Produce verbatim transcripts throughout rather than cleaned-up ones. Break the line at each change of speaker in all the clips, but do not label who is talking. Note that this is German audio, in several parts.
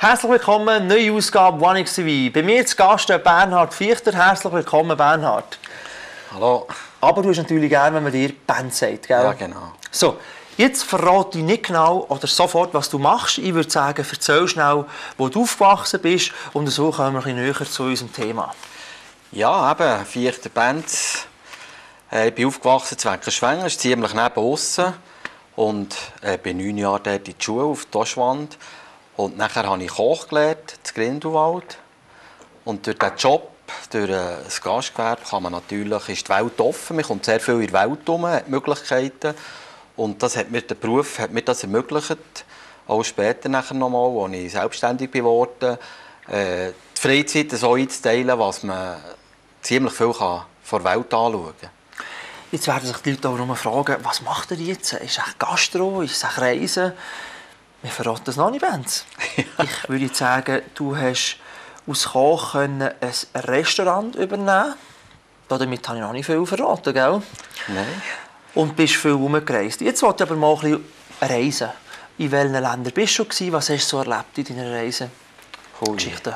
Herzlich willkommen, neue Ausgabe One X T V. Bei mir zu Gast Bernhard Fichter. Herzlich willkommen, Bernhard.
Hallo.
Aber du hast natürlich gerne, wenn man dir Band sagt, gell?
Ja, genau.
So, jetzt verrate ich nicht genau oder sofort, was du machst. Ich würde sagen, erzähl schnell, wo du aufgewachsen bist und so kommen wir ein bisschen näher zu unserem Thema.
Ja, eben, Fichter Band. Äh, ich bin aufgewachsen in Weckerschwengen, das ist ziemlich neben aussen. Und äh, bin neun Jahre dort in die Schule auf die Oschwand. Und nachher habe ich Koch gelernt, in Grindelwald. Und durch diesen Job, durch das Gastgewerbe, kann man natürlich, ist die Welt offen. Man kommt sehr viel in der Welt herum, hat Möglichkeiten. Und das hat mir, der Beruf hat mir das ermöglicht. Auch später nachher nochmal, als ich selbstständig geworden bin, äh, die Freizeit so einzuteilen, was man ziemlich viel kann von der Welt anschauen kann.
Jetzt werden sich die Leute auch nur fragen, was macht er jetzt? Ist es Gastro? Ist es Reisen? Wir verraten das noch nicht, Benz. Ja. Ich würde sagen, du hast aus Koch ein Restaurant übernehmen. Damit habe ich noch nicht viel verraten, gell?
Nein.
Und bist viel herumgereist. Jetzt wollte ich aber mal ein bisschen reisen. In welchen Ländern bist du schon? Was hast du so erlebt in deiner Reise? Geschichten?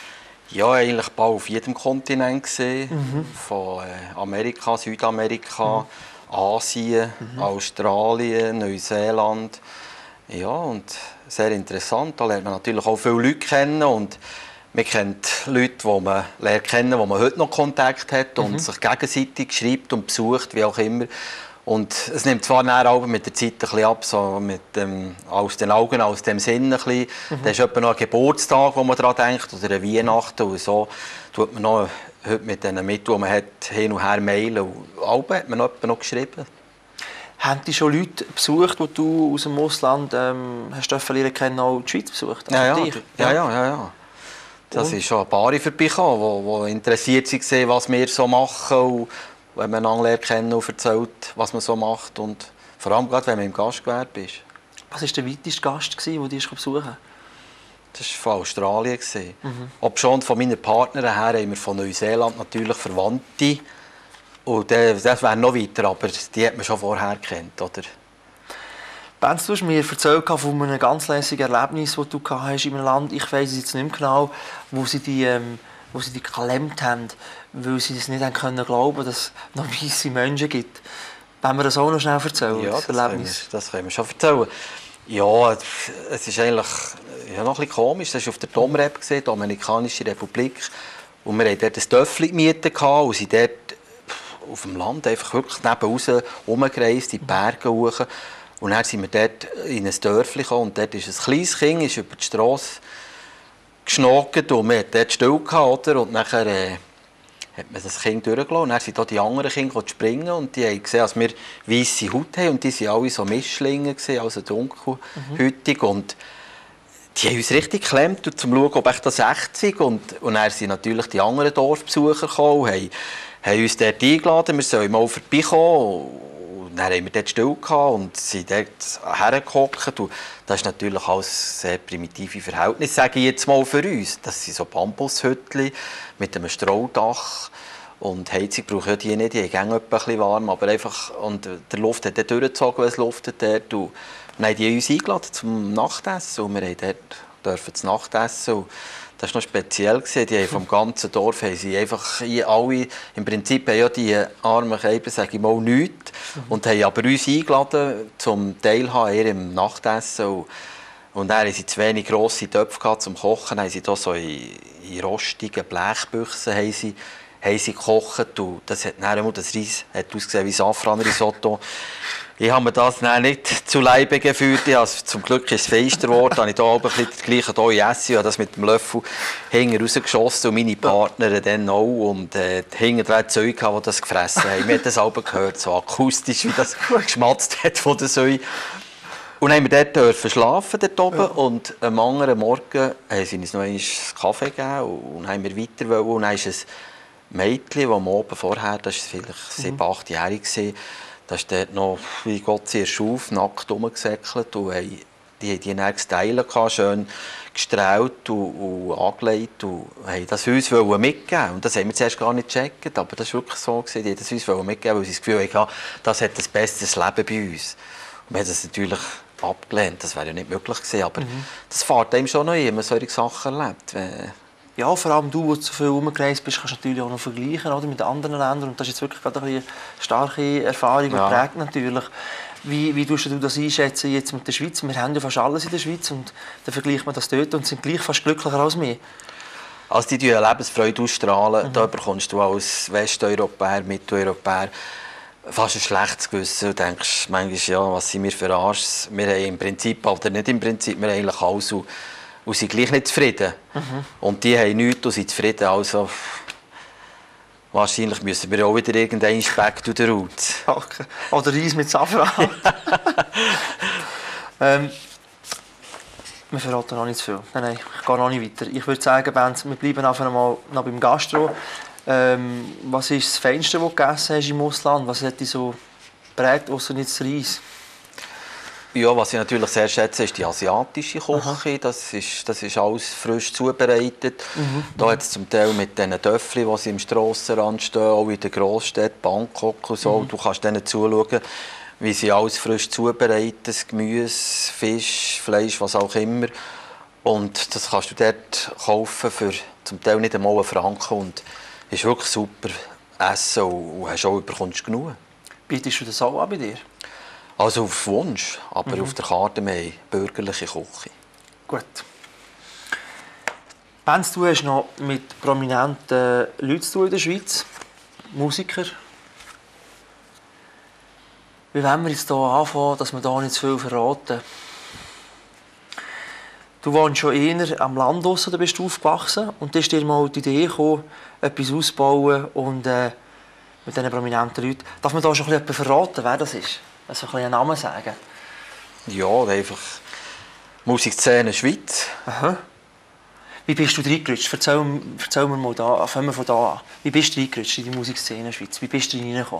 Ja, eigentlich bald auf jedem Kontinent gesehen. Mhm. Von Amerika, Südamerika, mhm. Asien, mhm. Australien, Neuseeland. Ja, und sehr interessant. Da lernt man natürlich auch viele Leute kennen. Und man kennt Leute, die man lernt kennen, wo man heute noch Kontakt hat und mhm. sich gegenseitig schreibt und besucht, wie auch immer. Und es nimmt zwar auch mit der Zeit ein bisschen ab, so mit dem, aus den Augen, aus dem Sinn ein bisschen. Mhm. Da ist etwa noch ein Geburtstag, wo man daran denkt, oder eine Weihnachten. Und so tut man noch heute mit den Mitteln, die man hat, hin und her mailen. Und Alben hat man noch, noch geschrieben.
Haben die schon Leute besucht, die du aus dem Ausland ähm, hast lernen kennen, auch die Schweiz besucht?
Ja, ja, ja, ja, ja, ja. Das ist schon ein paar vorbeigekommen, die interessiert waren, was wir so machen. Und wenn man einander kennen und erzählt, was man so macht. Und vor allem gerade, wenn man im Gastgewerbe ist.
Was war der weiteste Gast, den du besuchen konntest?
Das war von Australien. Mhm. Ob schon von meinen Partnern her haben wir von Neuseeland natürlich Verwandte. Und das wäre noch weiter, aber die hat man schon vorher gekannt, oder?
Benz, du hast mir erzählt von einem ganz lässigen Erlebnis, das du hast in einem Land. Ich weiss es jetzt nicht mehr genau, wo sie die, ähm, wo sie die geklemmt haben, weil sie es nicht haben können glauben, dass es noch weisse Menschen gibt. Wollen wir das auch noch schnell erzählen?
Ja,
das,
das, können wir, das können wir schon erzählen. Ja, es ist eigentlich ja, noch ein bisschen komisch. Das war auf der Domrep, die Dominikanische Republik. Und wir hatten dort ein Töffel gemietet und sind dort auf dem Land einfach wirklich neben raus rumgereist, in die Berge hoch. Und dann sind wir dort in ein Dörfli gekommen und dort ist ein kleines Kind ist über die Strasse geschnockt und wir hatten dort still gehabt, oder? Und nachher äh, hat man das Kind durchgelassen und dann sind da die anderen Kinder springen und die haben gesehen, dass wir weisse Haut haben und die waren alle so Mischlinge, also dunkelhäutig. Mhm. Und die haben uns richtig geklemmt, um zu schauen, ob ich das echt ist. Und, und dann sind natürlich die anderen Dorfbesucher gekommen und haben, haben uns dort eingeladen, wir sollen mal vorbeikommen. Und dann haben wir dort still gehabt und sind dort hergehockt. Und das ist natürlich alles sehr primitive Verhältnisse, sage ich jetzt mal für uns. Das sind so Bambushütchen mit einem Strauldach. Und Heizung braucht ja die nicht, die haben ein bisschen warm, aber einfach, und der Luft hat dort durchgezogen, wenn es luftet dort. Und dann haben die uns eingeladen zum Nachtessen und wir durften dort das Nachtessen. Und das war noch speziell. Die haben vom ganzen Dorf haben sie einfach alle, im Prinzip haben ja die armen Keiben, sage ich mal, nichts. Mhm. Und haben aber uns eingeladen zum Teilhaben im Nachtessen. Und, und dann hatten sie zu wenig grosse Töpfe zum Kochen. Dann haben sie da so in, in rostigen Blechbüchsen haben sie, haben sie gekocht. Und das hat dann, das Reis hat ausgesehen wie Safranrisotto. Ich habe mir das nicht zu Leibe gefühlt. Also zum Glück ist es feister geworden. Habe ich hier oben das Gleiche hier in Essen. Ich habe das mit dem Löffel hinten rausgeschossen und meine Partner dann auch. Und äh, hinten dran Zeug, die das gefressen haben. Wir haben das auch gehört, so akustisch, wie das geschmatzt hat von der Säue. Und dann haben wir dort dürfen schlafen dort oben. Ja. Und am anderen Morgen haben sie uns noch einen Kaffee gegeben und haben wir weiter wollen. Und dann ist ein Mädchen, das oben vorher, das war vielleicht sieben, achtjährig, da ist dort noch, wie Gott sie erschuf, nackt rumgesäckelt und haben, die haben die dann gestylt, schön gestrahlt und, und angelegt und haben das uns mitgeben. Und das haben wir zuerst gar nicht gecheckt, aber das war wirklich so, die haben das uns mitgeben, weil sie das Gefühl hatten, das hat ein besseres Leben bei uns. Und wir haben das natürlich abgelehnt. Das wäre ja nicht möglich gewesen. Aber mhm. das fährt einem schon noch ein, wenn man solche Sachen erlebt.
Ja, vor allem du, der so viel rumgereist bist, kannst du natürlich auch noch vergleichen, oder, mit anderen Ländern. Und das ist jetzt wirklich gerade eine starke Erfahrung, die ja. prägt natürlich. Wie, wie tust du das einschätzen jetzt mit der Schweiz? Wir haben ja fast alles in der Schweiz und dann vergleicht man das dort und sind gleich fast glücklicher als wir.
Also die eine Lebensfreude ausstrahlen, mhm. da bekommst du als Westeuropäer, Mitteleuropäer fast ein schlechtes Gewissen und denkst manchmal, ja, was sind wir für Arsch? Wir haben im Prinzip, oder nicht im Prinzip, wir haben eigentlich alles und, und sind gleich nicht zufrieden. Mhm. Und die haben nichts und sind zufrieden, also wahrscheinlich müssen wir auch wieder irgendeinen Speck durch den Rut.
Okay. Oder Reis mit Safran. ähm, wir verraten noch nicht zu viel. Nein, nein, ich gehe noch nicht weiter. Ich würde sagen, Benz, wir bleiben einfach mal noch beim Gastro. Ähm, was ist das Feinste, was du gegessen hast im Ausland? Was hat dich so geprägt, außer nicht das Reis?
Ja, was ich natürlich sehr schätze, ist die asiatische Küche. Das ist, das ist alles frisch zubereitet. Mhm. Da hat es zum Teil mit diesen Töpfchen, die im Strassenrand stehen, auch in den Großstädten, Bangkok und so. Mhm. Du kannst denen zuschauen, wie sie alles frisch zubereiten, Gemüse, Fisch, Fleisch, was auch immer. Und das kannst du dort kaufen für zum Teil nicht einmal einen Franken. Und ist wirklich super essen und hast auch bekommst genug.
Bietest du das auch an bei dir?
Also auf Wunsch, aber mhm. auf der Karte mehr bürgerliche Küche.
Gut. Benz, du hast noch mit prominenten Leuten zu tun in der Schweiz, Musiker. Wie wollen wir jetzt hier anfangen, dass wir hier nicht zu viel verraten? Du wohnst schon eher am Land draussen, da bist du aufgewachsen und da ist dir mal die Idee gekommen, etwas auszubauen und äh, mit diesen prominenten Leuten. Darf man da schon ein bisschen verraten, wer das ist? Also ein bisschen einen Namen sagen?
Ja, einfach Musikszene Schweiz.
Aha. Wie bist du reingerutscht? Erzähl, erzähl mir mal da, fangen wir von da an. Wie bist du reingerutscht in die Musikszene Schweiz? Wie bist du reingekommen?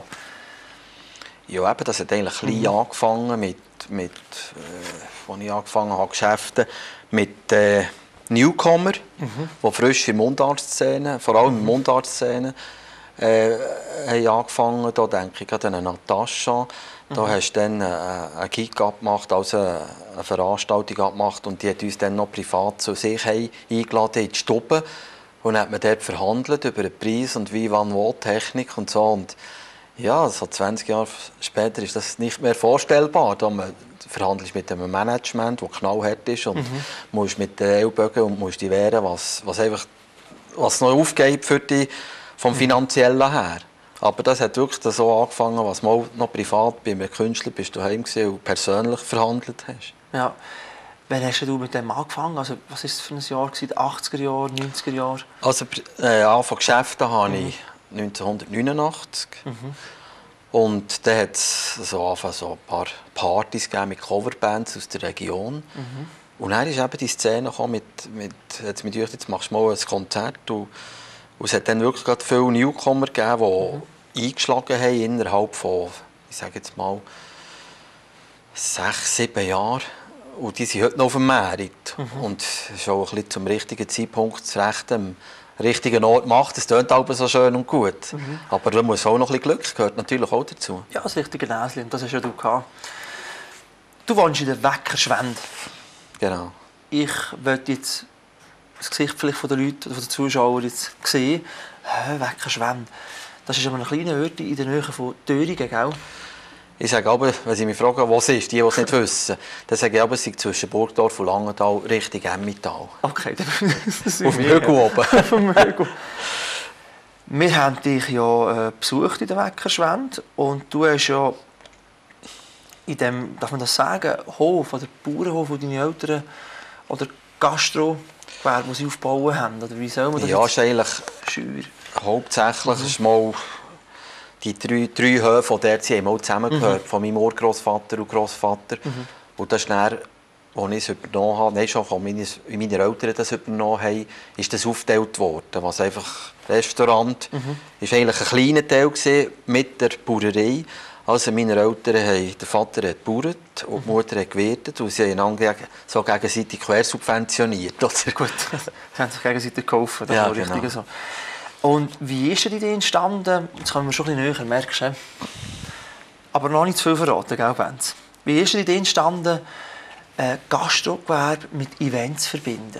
Ja, eben, das hat eigentlich klein mhm. angefangen mit, mit äh, als ich angefangen habe, Geschäfte mit äh, Newcomer, mhm. die frisch in der Mundartszene, vor allem in der Mundartszene, äh, haben angefangen. Da denke ich gerade an Natascha. Da mhm. hast du dann äh, einen Gig abgemacht, also eine Veranstaltung abgemacht und die hat uns dann noch privat zu sich eingeladen in die Stube und dann hat man dort verhandelt über den Preis und wie, wann, wo, Technik und so. Und ja, so zwanzig Jahre später ist das nicht mehr vorstellbar. Da man verhandelst mit einem Management, das knallhart ist und mhm. musst mit den Ellbogen und musst die wehren, was, was, einfach, was noch aufgeht für dich vom mhm. Finanziellen her. Aber das hat wirklich so angefangen, was mal noch privat bei einem Künstler bist du heim und persönlich verhandelt hast.
Ja. Wann hast du mit dem angefangen? Also, was war das für ein Jahr? Die achtziger Jahre, neunziger Jahre?
Also, äh, Anfang Geschäfte habe mhm. ich neunzehnhundertneunundachtzig. Mhm. Und dann hat es so, so ein paar Partys gegeben mit Coverbands aus der Region. Mhm. Und dann ist eben die Szene gekommen mit, mit, jetzt mit euch, jetzt machst du mal ein Konzert. Und, und es hat dann wirklich gerade viele Newcomer gegeben, die mhm. eingeschlagen haben innerhalb von, ich sage jetzt mal, sechs, sieben Jahren. Und die sind heute noch auf dem Markt. Mhm. Und es ist auch ein bisschen zum richtigen Zeitpunkt zu rechten, am richtigen Ort macht. Es klingt aber so schön und gut. Mhm. Aber da muss auch noch ein bisschen Glück, gehört natürlich auch dazu.
Ja, das richtige Näschen, das hast ja du gehabt. Du wohnst in der Weckerschwende.
Genau.
Ich möchte jetzt das Gesicht vielleicht von den Leuten, von den Zuschauern jetzt sehen. Weckerschwende. Das ist aber ein kleiner Ort in der Nähe von Thüringen, gell?
Ich sage aber, wenn sie mich fragen, was es ist, die, die es nicht wissen, dann sage ich aber, es ist zwischen Burgdorf und Langenthal Richtung Emmental.
Okay, das
auf dem Hügel oben.
Auf dem Hügel. Wir haben dich ja äh, besucht in der Weckerschwende und du hast ja in dem, darf man das sagen, Hof oder Bauernhof, wo deine Eltern oder Gastro, wo sie aufgebaut haben, oder wie soll man das
ja, jetzt? Ja, ist eigentlich
scheuer.
Hauptsächlich mhm. ist mal die drei, drei Höfe, die dort haben, zusammengehört, mhm. von meinem Urgroßvater und Großvater. Mhm. Und das ist dann, als ich es übernommen habe, nein, schon von meinen, wie meine Eltern das übernommen haben, ist das aufgeteilt worden. Was einfach Restaurant mhm. ist eigentlich ein kleiner Teil gewesen, mit der Bauerei. Also meine Eltern haben, der Vater hat gebauert und die Mutter hat gewirtet und sie haben einander so gegenseitig quersubventioniert. Oder?
Gut, sie haben sich gegenseitig geholfen, das
ja,
war
genau.
richtig so. Und wie ist die Idee entstanden? Jetzt kommen wir schon ein bisschen näher, merkst du. Aber noch nicht zu viel verraten, gell, Benz? Wie ist die Idee entstanden, äh, Gastrogewerbe mit Events verbinden?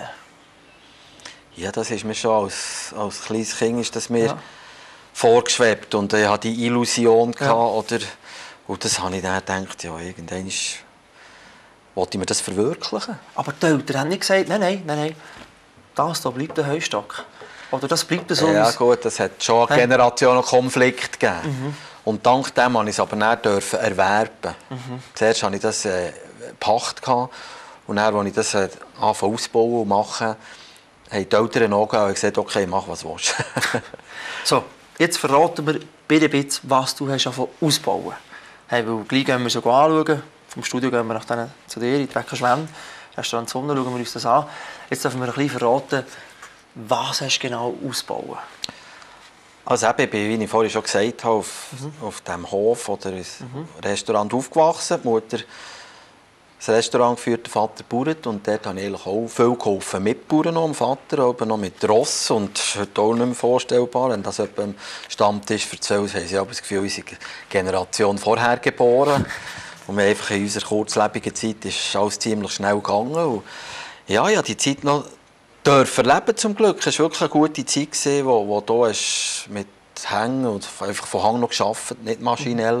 Ja, das ist mir schon als, als kleines Kind ist das mir
Ja.
vorgeschwebt und ich hatte die Illusion
Ja.
gehabt, oder und das habe ich dann gedacht, ja, irgendwann ist, wollte ich mir das verwirklichen.
Aber die Eltern haben nicht gesagt, nein, nein, nein, nein, das da bleibt der Heustock. Oder das bleibt so,
Ja
wie's-
gut, das hat schon einen
Hey.
Generationenkonflikt gegeben.
Mhm.
Und dank dem durfte ich es aber dann dürfen erwerben.
Mhm.
Zuerst hatte ich das äh, Pacht gehabt, und dann, als ich das äh, anfangen ausbauen und machen, haben die Eltern angegeben und gesagt, okay, mach was du willst.
So, jetzt verraten wir bitte ein bisschen, was du hast angefangen ausbauen. Hey, weil gleich gehen wir so anschauen. Vom Studio gehen wir nach denen zu dir in die Weckerschwende. Restaurant Sonne, schauen wir uns das an. Jetzt dürfen wir ein bisschen verraten, was hast du genau ausbauen.
Also eben, ich bin, wie ich vorhin schon gesagt habe, auf, mhm. auf diesem Hof oder ein mhm. Restaurant aufgewachsen. Die Mutter das Restaurant geführt, der Vater bauert, und dort habe ich eigentlich auch viel geholfen mit Bauern noch, dem Vater, aber noch mit Ross, und das ist heute auch nicht mehr vorstellbar. Wenn das jemand am Stammtisch erzählt, haben sie aber das Gefühl, unsere Generation vorher geboren. Und wir einfach in unserer kurzlebigen Zeit ist alles ziemlich schnell gegangen. Und ja, ja, die Zeit noch dürfen erleben zum Glück. Es war wirklich eine gute Zeit, wo, wo du hast mit Hängen und einfach von Hang noch gearbeitet, nicht maschinell.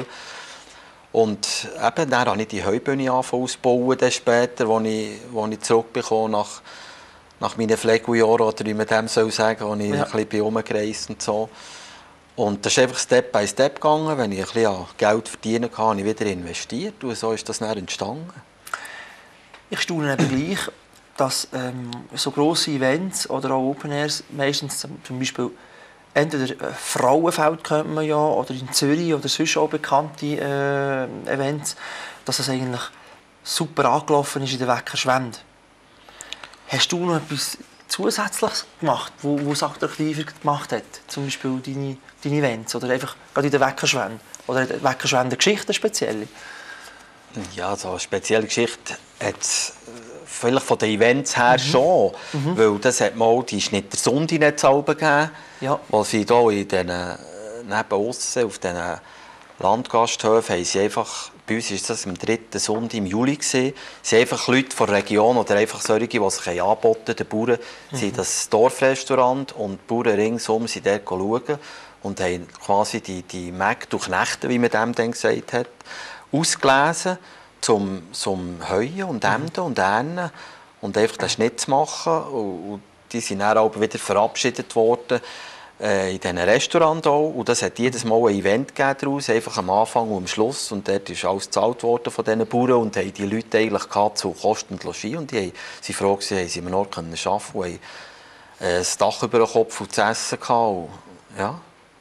Und eben, dann habe ich die Heubühne auszubauen, dann später, als ich, als ich zurückbekomme nach, nach meinen Pflegejahren, oder wie man dem soll sagen, als ich ja. ein bisschen herumgereist und so. Und das ist einfach Step by Step gegangen. Wenn ich ein bisschen Geld verdienen kann, habe ich wieder investiert, und so ist das dann entstanden. Ich
staune eben gleich, dass ähm, so grosse Events oder auch Open Airs meistens zum Beispiel entweder Frauenfeld kennt man ja, oder in Zürich oder sonst auch bekannte äh, Events, dass es eigentlich super angelaufen ist in der Weckerschwende. Hast du noch etwas Zusätzliches gemacht, wo, wo es attraktiver gemacht hat? Zum Beispiel deine, deine Events oder einfach gerade in der Weckerschwende? Oder in der Weckerschwende Geschichten speziell?
Ja, so eine spezielle Geschichte hat es vielleicht von den Events her mhm. schon, mhm. weil das hat mal die Schnittersonde-Netz gegeben, ja. Wo sie hier in den, neben aussen, auf diesen Landgasthöfen, haben sie einfach, bei uns war das am dritten Sonntag im Juli, gewesen, sie einfach Leute von der Region oder einfach solche, die sich anboten, den Bauern, mhm. sind das Dorfrestaurant, und die Bauern ringsum sind dort schauen und haben quasi die, die Mägde und Knechte, wie man dem dann gesagt hat, ausgelesen, zum, zum Heuen und Ämten und Ernten und einfach den Schnitt zu machen. Und, und die sind dann auch wieder verabschiedet worden äh, in diesen Restaurants auch. Und das hat jedes Mal ein Event daraus, einfach am Anfang und am Schluss. Und dort ist alles gezahlt worden von diesen Bauern und haben die Leute eigentlich gehabt zu Kost und Logis. Und die waren froh, dass sie einen Ort arbeiten konnten und haben äh, das Dach über den Kopf und zu essen gehabt. Und, ja.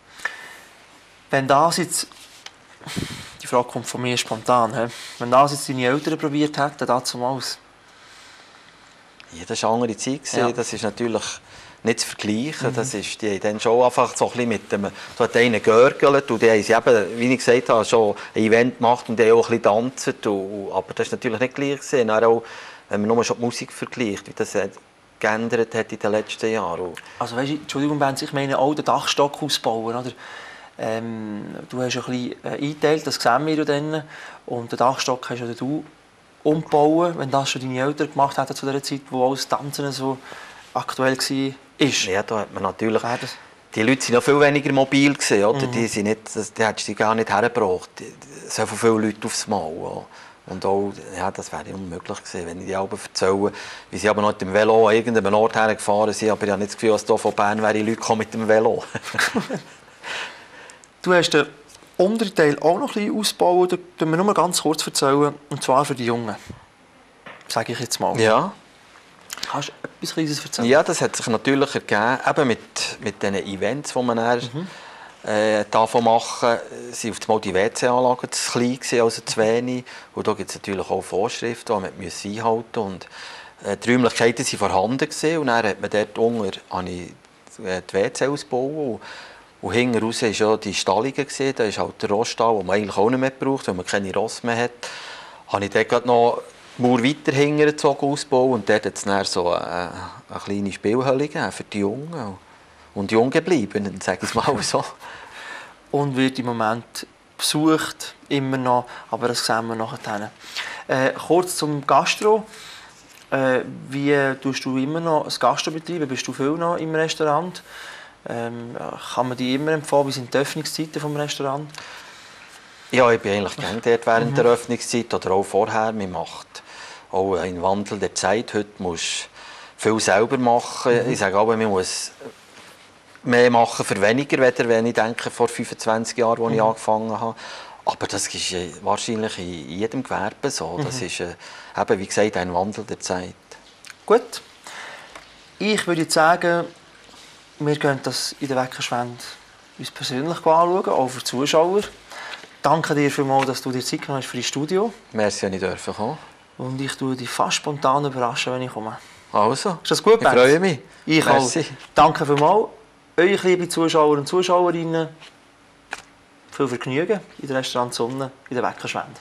Wenn das jetzt... Die Frage kommt von mir spontan. He? Wenn das jetzt deine Eltern probiert hätten, damals?
Ja, das war eine andere Zeit. Ja. Das ist natürlich nicht zu vergleichen. Mhm. Das ist, die haben dann schon einfach so ein bisschen mit dem... Da hat einer geörgelt und die haben sie eben, wie ich gesagt habe, schon ein Event gemacht und die haben auch ein bisschen getanzt. Und, aber das war natürlich nicht gleich gewesen. Auch, wenn man nur schon die Musik vergleicht, wie das geändert hat in den letzten Jahren.
Also weißt du, Entschuldigung, Benz, ich meine auch den Dachstock ausbauen, oder? Ähm, du hast ein bisschen äh, eingeteilt, das sehen wir dann. Und den Dachstock hast du umgebaut, wenn das schon deine Eltern gemacht haben zu der Zeit, wo alles Tanzen so aktuell war.
Ja, da hat man natürlich... Die Leute waren noch viel weniger mobil gewesen, oder? Mhm. Die, sind nicht, die hättest du gar nicht hergebracht. So viele Leute aufs Mal. Und auch, ja, das wäre unmöglich gewesen, wenn ich die Alben erzähle, wie sie aber noch mit dem Velo an irgendeinem Ort hergefahren sind. Aber ich habe nicht das Gefühl, dass hier von Bern wäre Leute mit dem Velo.
Du hast den Unterteil auch noch ein bisschen ausgebaut, da können wir nur ganz kurz erzählen, und zwar für die Jungen. Sage ich jetzt mal.
Ja.
Kannst du etwas Kleines erzählen?
Ja, das hat sich natürlich ergeben, eben mit, mit diesen Events, die man dann, mhm. äh, davon machen, sind auf einmal die W C-Anlagen zu klein gewesen, also zu wenig. Und da gibt es natürlich auch Vorschriften, die man einhalten muss. Und äh, die Räumlichkeiten waren vorhanden gewesen, und dann hat man dort unter die W C ausgebaut. Und hinten raus war ja die Stallungen, da ist halt der Rossstall, den man eigentlich auch nicht mehr braucht, weil man keine Ross mehr hat. Habe ich dort noch die Mauer weiter hingezogen ausgebaut, und dort hat es dann so eine, eine kleine Spielhalle gegeben für die Jungen. Und jung geblieben, sage ich es mal so.
Und wird im Moment besucht, immer noch, aber das sehen wir nachher. Äh, kurz zum Gastro. Äh, wie tust du immer noch das Gastro betreiben? Bist du viel noch im Restaurant? Ähm, kann man die immer empfehlen? Wie sind die Öffnungszeiten des Restaurants?
Ja, ich bin eigentlich gerne dort während mhm. der Öffnungszeit oder auch vorher. Man macht auch einen Wandel der Zeit. Heute musst du viel selber machen. Mhm. Ich sage aber, man muss mehr machen für weniger, wenn ich denke, vor fünfundzwanzig Jahren, als ich mhm. angefangen habe. Aber das ist wahrscheinlich in jedem Gewerbe so. Das mhm. ist, äh, eben, wie gesagt, ein Wandel der Zeit.
Gut. Ich würde sagen, wir gehen das in der Weckerschwende uns persönlich anschauen, auch für die Zuschauer. Danke dir vielmals, dass du dir Zeit genommen hast für das Studio.
Merci, dass ich kommen.
Und ich tue dich fast spontan überraschen, wenn ich komme.
Also,
ist das gut,
ich freue mich.
Ich Merci. Auch. Danke vielmals. Euch, liebe Zuschauer und Zuschauerinnen, viel Vergnügen in der Restaurant Sonne in der Weckerschwende.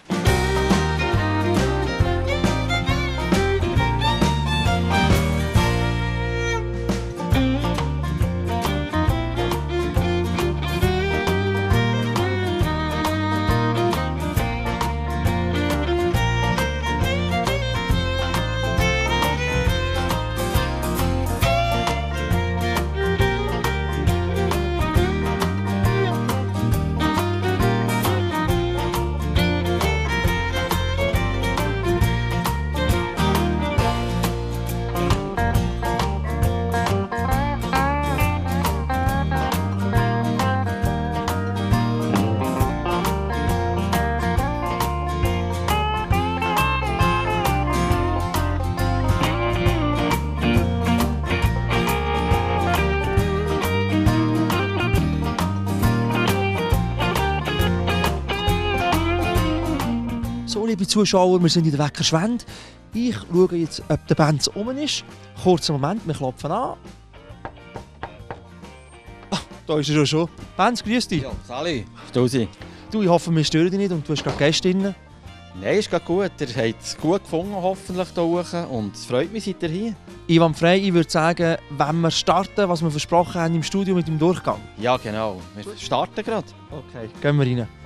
Liebe Zuschauer, wir sind in der Weckerschwende. Ich schaue jetzt, ob der Benz oben ist. Kurzer Moment, wir klopfen an. Ah, da ist er schon. Benz, grüß dich.
Ja, Sali, Stusi.
Du, ich hoffe, wir stören dich nicht und du hast gerade Gäste drin.
Nein, ist gerade gut. Ihr habt es gut gefunden, hoffentlich hier oben. Und es freut mich, seid ihr hier.
Ivan Frey, ich würde sagen, wenn wir starten, was wir versprochen haben im Studio mit dem Durchgang.
Ja, genau. Wir starten gerade.
Okay, gehen wir rein.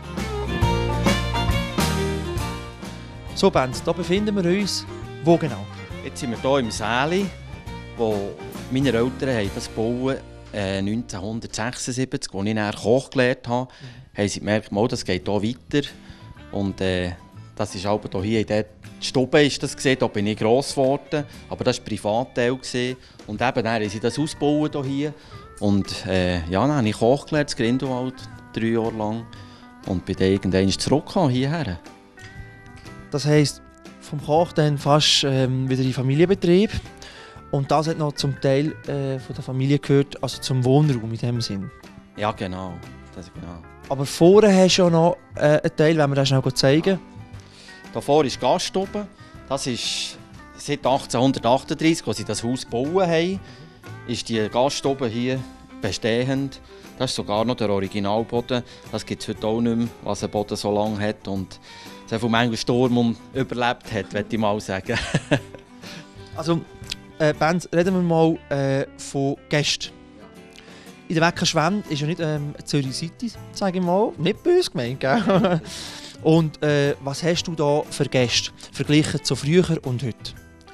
So, Benz, da befinden wir uns. Wo genau?
Jetzt sind wir hier im Säli, wo meine Eltern haben das gebaut, äh, neunzehnhundertsechsundsiebzig, als ich nachher Koch gelernt habe. Mhm. Haben sie gemerkt, mal, das geht hier weiter. Und äh, das ist auch hier in der Stube, ist das gesehen, da bin ich gross geworden. Aber das war ein Privatteil. Und eben, dann haben sie das ausgebaut hier. Und äh, ja, dann habe ich Koch gelernt, in Grindelwald, drei Jahre lang. Und bin dann irgendwann zurückgekommen hierher.
Das heisst, vom Koch dann fast ähm, wieder in Familienbetrieb. Und das hat noch zum Teil äh, von der Familie gehört, also zum Wohnraum in dem Sinn.
Ja, genau. Das ist genau.
Aber vorne hast du ja noch äh, einen Teil, wenn wir das schnell zeigen.
Hier vorne ist die Gaststube. Das ist seit achtzehnhundertachtunddreissig, als sie das Haus gebaut haben, ist die Gaststube hier bestehend. Das ist sogar noch der Originalboden. Das gibt es heute auch nicht mehr, was ein Boden so lange hat. Und sehr viel Menge Sturm überlebt hat, würde ich mal sagen.
Also, äh, Benz, reden wir mal äh, von Gästen. In der Weckerschwende ist ja nicht ähm, Zürich City, sage ich mal, nicht böse gemeint, gell? Und äh, was hast du da für Gäste, verglichen zu früher und heute?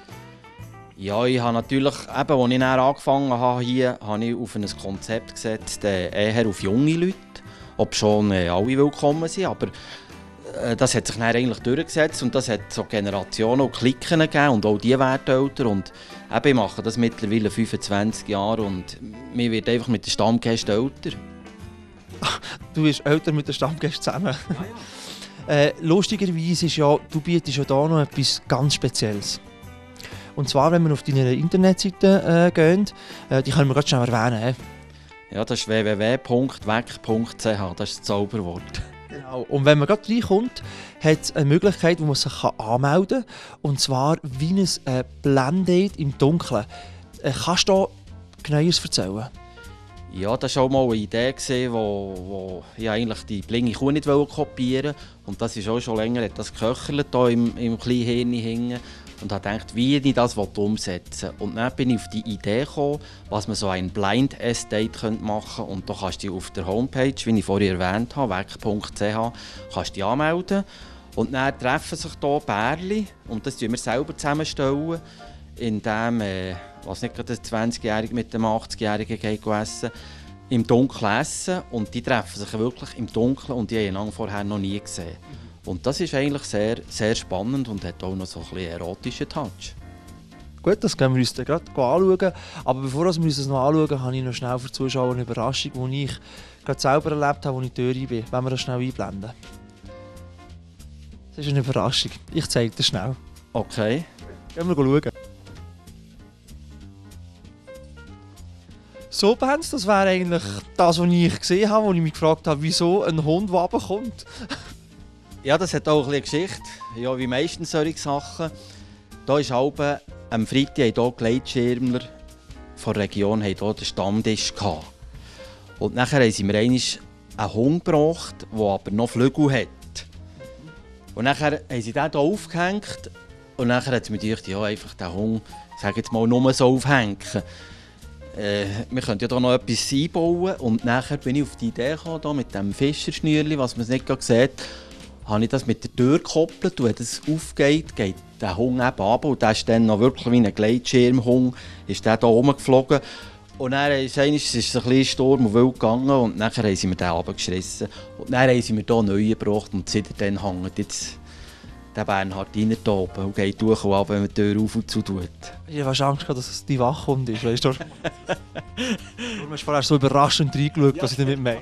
Ja, ich habe natürlich, eben, als ich dann angefangen habe, hier, habe ich auf ein Konzept gesetzt, äh, eher auf junge Leute, ob schon äh, alle willkommen sind, aber das hat sich dann eigentlich durchgesetzt und das hat so Generationen und Klicken gegeben und auch die werden älter. Und eben, ich mache das mittlerweile fünfundzwanzig Jahre und mir wird einfach mit den Stammgästen älter.
Du bist älter mit den Stammgästen zusammen. Ja, ja. äh, lustigerweise ist ja, du bietest ja da noch etwas ganz Spezielles. Und zwar, wenn wir auf deine Internetseite äh, gehen, äh, die können wir gerade schnell erwähnen. Äh?
Ja, das ist w w w punkt weg punkt c h, das ist das Zauberwort.
Genau. Und wenn man gerade reinkommt, hat es eine Möglichkeit, wo man sich anmelden kann. Und zwar wie ein äh, Blended im Dunkeln. Äh, kannst du da Neues erzählen?
Ja, das war auch mal eine Idee, die wo, wo ich eigentlich die blinge Kuh nicht kopieren wollte. Und das ist auch schon länger, hat das geköchelt hier im, im kleinen Hirn hängen. Und habe gedacht, wie ich das umsetzen will. Und dann bin ich auf die Idee gekommen, was man so ein Blind Estate machen könnte. Und da kannst du dich auf der Homepage, wie ich vorhin erwähnt habe, weg punkt c h, kannst dich anmelden. Und dann treffen sich hier Bärli und das stellen wir selber zusammenstellen, indem äh, was nicht gerade ein zwanzigjähriger mit dem achtzigjährigen geht essen, im Dunkeln essen. Und die treffen sich wirklich im Dunkeln und die haben einander vorher noch nie gesehen. Und das ist eigentlich sehr, sehr spannend und hat auch noch so ein bisschen erotischen Touch.
Gut, das können wir uns dann gerade anschauen. Aber bevor wir uns das noch anschauen, habe ich noch schnell für die Zuschauer eine Überraschung, die ich gerade selber erlebt habe, als ich in die Tür bin. Wenn wir das schnell einblenden. Das ist eine Überraschung. Ich zeige dir schnell.
Okay.
Gehen wir schauen. So, Benz, das wäre eigentlich das, was ich gesehen habe, als ich mich gefragt habe, wieso ein Hund, der runterkommt.
Ja, das hat auch ein bisschen Geschichte. Ja, wie meistens solche Sachen. Da ist Alben, am Freitag haben hier Gleitschirmler von der Region haben hier den Stammtisch gehabt. Und nachher haben sie mir einmal einen Hund gebracht, der aber noch Flügel hat. Und nachher haben sie den hier aufgehängt. Und nachher hat sie mir gedacht, ja, einfach den Hund, sag jetzt mal, nur so aufhängen. Äh, wir könnten ja hier noch etwas einbauen. Und nachher bin ich auf die Idee gekommen, hier mit dem Fischerschnürli, was man nicht gerade sieht, habe ich das mit der Tür gekoppelt. Und wenn es aufgeht, geht der Hund eben runter. Und der ist dann noch wirklich wie ein Gleitschirmhund, ist der hier rumgeflogen. Und dann ist es ein bisschen Sturm und Wild gegangen und dann haben sie mir den runtergeschissen. Und dann haben sie mir hier neu gebracht und seitdem hängt jetzt der Bernhard rein da oben und geht durch und ab, wenn man die Tür auf und zu tut.
Ich habe fast Angst gehabt, dass es die Wachhund ist, weißt du? Du hast vorher so überraschend reingeschaut, was ich damit meine.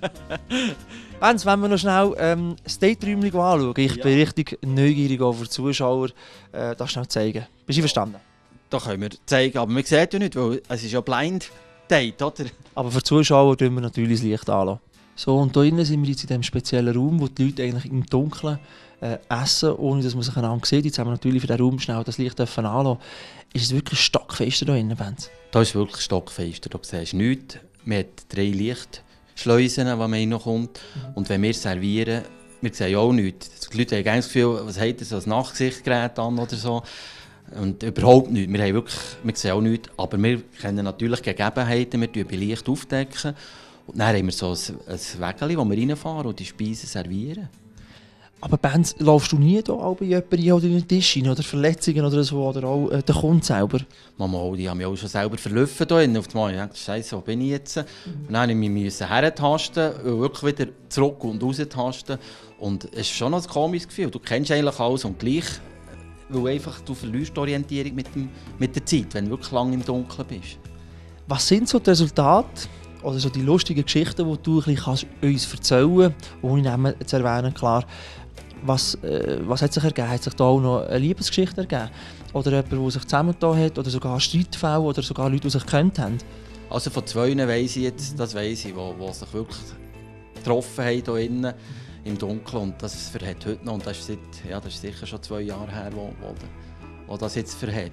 Benz, wenn wir noch schnell ähm, das Date-Räumchen anschauen. Ich ja. bin richtig neugierig auf die Zuschauer, äh, das schnell zeigen. Bist du verstanden?
Das können wir zeigen, aber man sieht ja nicht, weil es ist ja Blind Date, oder?
Aber für die Zuschauer tun wir natürlich das Licht anlassen. So, und hier innen sind wir jetzt in diesem speziellen Raum, wo die Leute eigentlich im Dunkeln äh, essen, ohne dass man sich einander sieht. Jetzt haben wir natürlich für diesen Raum schnell das Licht anlassen. Ist es wirklich stockfester hier innen, Benz?
Da ist wirklich stockfester, da siehst du nichts. Wir haben drei Lichtschleusen, die man reinkommt. Mhm. Und wenn wir servieren, wir sehen ja auch nichts. Die Leute haben gerne das Gefühl, was hat er, so ein Nachtsichtgerät an oder so. Und überhaupt nichts. Wir, haben wirklich, wir sehen auch nichts, aber wir kennen natürlich Gegebenheiten, wir decken bei Licht aufdecken. Und dann haben wir so ein, ein Wägeli, wo wir reinfahren und die Speisen servieren.
Aber Benz, laufst du nie hier bei jemandem oder in den Tisch rein, oder Verletzungen oder so, oder auch äh, der Kunde selber?
Mama, die haben mich auch schon selber verlaufen hier auf die Mal. Ich dachte, Scheiße, wo bin ich jetzt? Mhm. Und dann musste ich mich hertasten, wirklich wieder zurück und raustasten. Und es ist schon noch ein komisches Gefühl. Du kennst eigentlich alles und gleich, weil einfach du verlierst die Orientierung mit, dem, mit der Zeit, wenn du wirklich lange im Dunkeln bist.
Was sind so die Resultate oder so die lustigen Geschichten, die du ein kannst uns erzählen kannst, ohne Namen zu erwähnen, klar. Was, äh, was hat sich ergeben? Hat sich da auch noch eine Liebesgeschichte ergeben? Oder jemand, der sich zusammengetan hat? Oder sogar Streitfälle? Oder sogar Leute, die sich gekannt haben?
Also von zwei weiss ich jetzt, das weiss ich, die sich wirklich getroffen haben hier innen im Dunkeln. Und das verhält heute noch. Und das ist, seit, ja, das ist sicher schon zwei Jahre her, wo, wo, wo das jetzt verhält.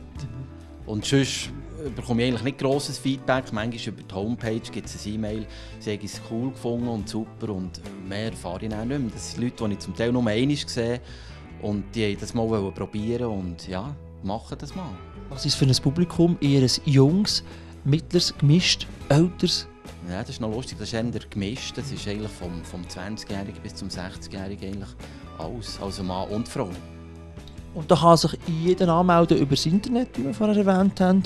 Und sonst bekomme ich eigentlich nicht grosses Feedback. Manchmal über die Homepage gibt es ein E-Mail, sie haben es cool gefunden und super und mehr erfahre ich auch nicht mehr. Das sind Leute, die ich zum Teil nur einmal gesehen und die wollten das mal probieren und ja, machen das mal.
Was ist für ein Publikum? Eher ein junges, mittleres, gemischt, älteres?
Ja, das ist noch lustig, das ist eher gemischt. Das ist eigentlich vom, vom zwanzigjährigen bis zum sechzigjährigen eigentlich alles, also Mann und Frau.
Und da kann sich jeder anmelden über das Internet, wie wir vorher erwähnt haben.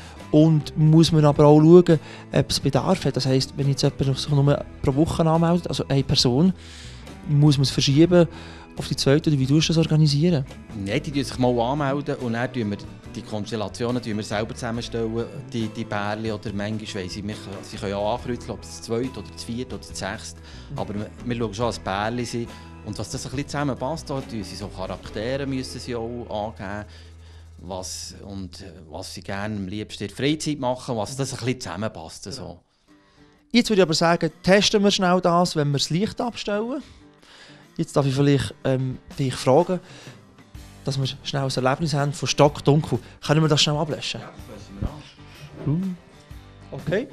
Und muss man aber auch schauen, ob es Bedarf hat. Das heisst, wenn jetzt jemand sich nur pro Woche anmeldet, also eine Person, muss man es verschieben auf die zweite, oder wie tust du das organisieren?
Nein, die sich mal anmelden und dann tun wir die Konstellationen tun wir selber zusammenstellen, die, die Bärli oder manchmal weiss ich, sie können ja ankreuzeln, ob es das zweite oder das vierte oder das sechste. Aber wir, wir schauen schon als Bärli sind. Und was das ein bisschen zusammenpasst, da müssen sie so Charaktere müssen sie auch angeben, was, und was sie gerne am liebsten in der Freizeit machen, was das ein bisschen zusammenpasst. So.
Jetzt würde ich aber sagen, testen wir schnell das, wenn wir das Licht abstellen. Jetzt darf ich vielleicht ähm, dich fragen, dass wir schnell ein Erlebnis haben von stockdunkel. Können wir das schnell ablöschen?
Ja, das löschen wir an.
Okay.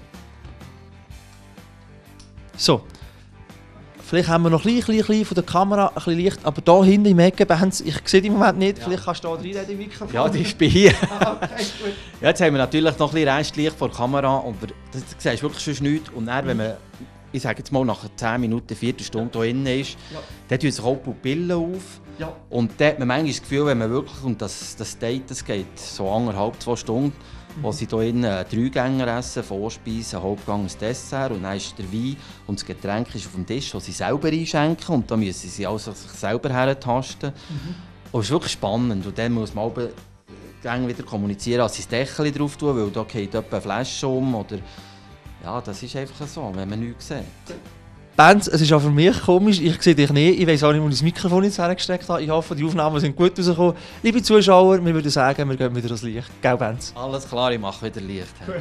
So. Vielleicht haben wir noch ein bisschen, bisschen von der Kamera ein bisschen Licht, aber hier hinten im Ecken, Benz, ich sehe die im Moment nicht. Ja. Vielleicht kannst du da reinreden im Mikrofon.
Ja, die ist bei hier. Ah, okay, gut. Ja, jetzt haben wir natürlich noch ein bisschen Restlicht vor der Kamera, aber das, das siehst du wirklich schon nichts. Und dann, wenn man ich sage jetzt mal, nach zehn Minuten, Viertelstunde hier drin ist, ja. dann tun sich auch die Pupillen auf. Ja. Und da hat man manchmal das Gefühl, wenn man wirklich, und das, das Date das geht so anderthalb, zwei Stunden, mhm. wo sie hier drin drei Gänge essen, Vorspeise, Hauptgang, ein Dessert und dann ist der Wein und das Getränk ist auf dem Tisch, das sie selber einschenken und da müssen sie also sich selber hertasten. Mhm. Und es ist wirklich spannend und dann muss man auch wieder kommunizieren, dass sie das Deckel drauf tun, weil da geht etwa eine Flasche um oder ja, das ist einfach so, wenn man nichts sieht.
Benz, es ist auch für mich komisch, ich sehe dich nicht, ich weiss auch nicht, wo ich das Mikrofon jetzt hergesteckt habe. Ich hoffe, die Aufnahmen sind gut rausgekommen. Liebe Zuschauer, wir würden sagen, wir gehen wieder ans Licht. Gell, Benz?
Alles klar, ich mache wieder Licht.
Gut.